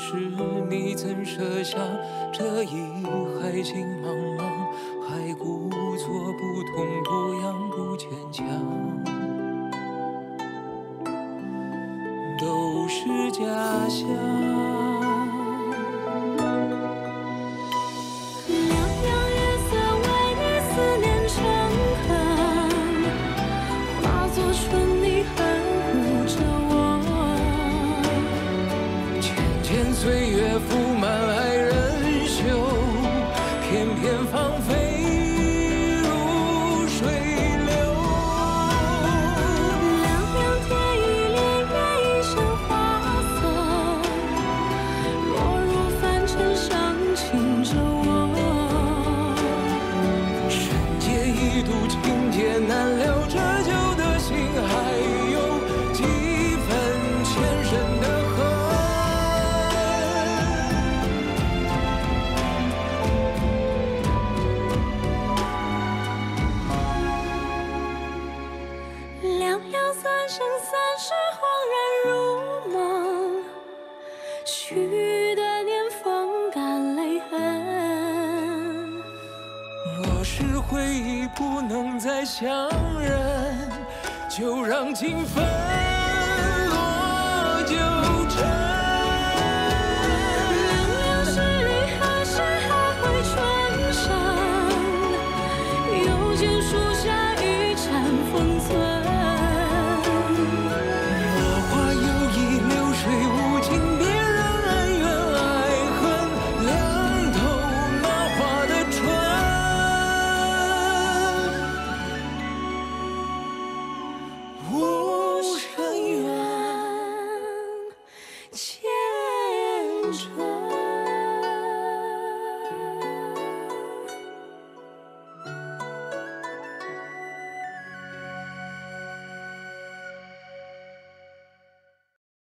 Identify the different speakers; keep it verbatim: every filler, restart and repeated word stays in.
Speaker 1: 时，你曾设想这一海情茫茫，还故作不痛不痒不坚强，都是假象。岁月覆满爱人袖，片片芳菲如水流。
Speaker 2: 凉凉天一帘月一身花色，落入凡尘伤情着我。
Speaker 1: 人间一度情劫难留，这旧的心还有几分前生的恨。
Speaker 2: 两两三生三世，恍然如梦，去的年风干泪痕。
Speaker 1: 若是回忆不能再相认，就让情分落九尘。
Speaker 2: 凉凉十里何时还会春生？又见树下一盏风存。
Speaker 1: 无声远，
Speaker 2: 前尘。